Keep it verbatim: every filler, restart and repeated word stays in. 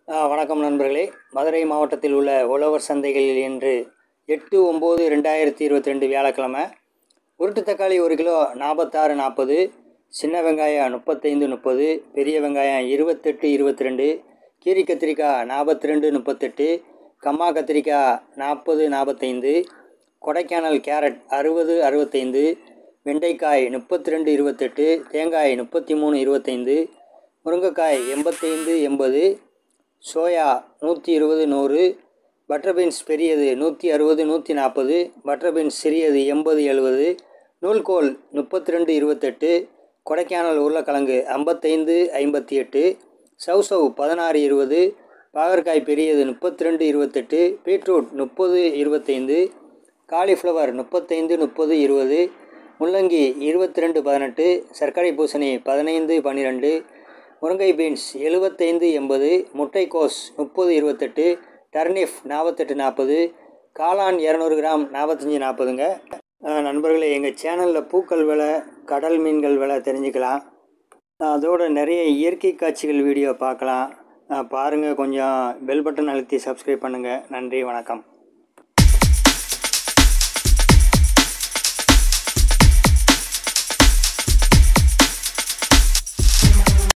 ஆ வணக்கம் நண்பர்களே. மதுரை மாவட்டத்தில் உள்ள உழவர் சந்தைகளில் இன்று எட்டு ஒம்பது ரெண்டாயிரத்தி இருபத்தி ரெண்டு வியாழக்கிழமை உருட்டு தக்காளி ஒரு கிலோ நாற்பத்தாறு நாற்பது, சின்ன வெங்காயம் முப்பத்தைந்து முப்பது, பெரிய வெங்காயம் இருபத்தெட்டு இருபத்தி ரெண்டு, கீரி கத்திரிக்காய் நாற்பத்தி ரெண்டு முப்பத்தெட்டு, கம்மா கத்திரிக்காய் நாற்பது நாற்பத்தைந்து, கொடைக்கானல் கேரட் அறுபது அறுபத்தைந்து, வெண்டைக்காய் முப்பத்தி ரெண்டு இருபத்தெட்டு, தேங்காய் முப்பத்தி மூணு இருபத்தைந்து, முருங்கைக்காய் எண்பத்தைந்து எண்பது, சோயா நூற்றி இருபது நூறு, பட்டர் பீன்ஸ் பெரியது நூற்றி அறுபது நூற்றி நாற்பது, பட்டர் பீன்ஸ் சிறியது எண்பது எழுபது, நூல்கோல் முப்பத்தி ரெண்டு இருபத்தெட்டு, கொடைக்கானல் உருளைக்கிழங்கு ஐம்பத்தைந்து ஐம்பத்தி எட்டு, சவுசவ் பதினாறு இருபது, பாகற்காய் பெரியது முப்பத்தி ரெண்டு இருபத்தெட்டு, பீட்ரூட் முப்பது இருபத்தைந்து, காலிஃப்ளவர் முப்பத்தைந்து முப்பது இருபது, முள்ளங்கி இருபத்தி ரெண்டு பதினெட்டு, சர்க்கரை பூசணி பதினைந்து பன்னிரெண்டு, முருங்கை பீன்ஸ் எழுபத்தைந்து எண்பது, முட்டைக்கோஸ் முப்பது இருபத்தெட்டு, டர்னிப் நாற்பத்தெட்டு நாற்பது, காளான் இரநூறு கிராம் நாற்பத்தஞ்சி நாற்பதுங்க. நண்பர்களே, எங்கள் சேனலில் பூக்கள் விலை, கடல் மீன்கள் விலை தெரிஞ்சுக்கலாம். அதோடு நிறைய இயற்கை காட்சிகள் வீடியோ பார்க்கலாம். பாருங்கள். கொஞ்சம் பெல் பட்டன் அழுத்தி சப்ஸ்கிரைப் பண்ணுங்கள். நன்றி, வணக்கம்.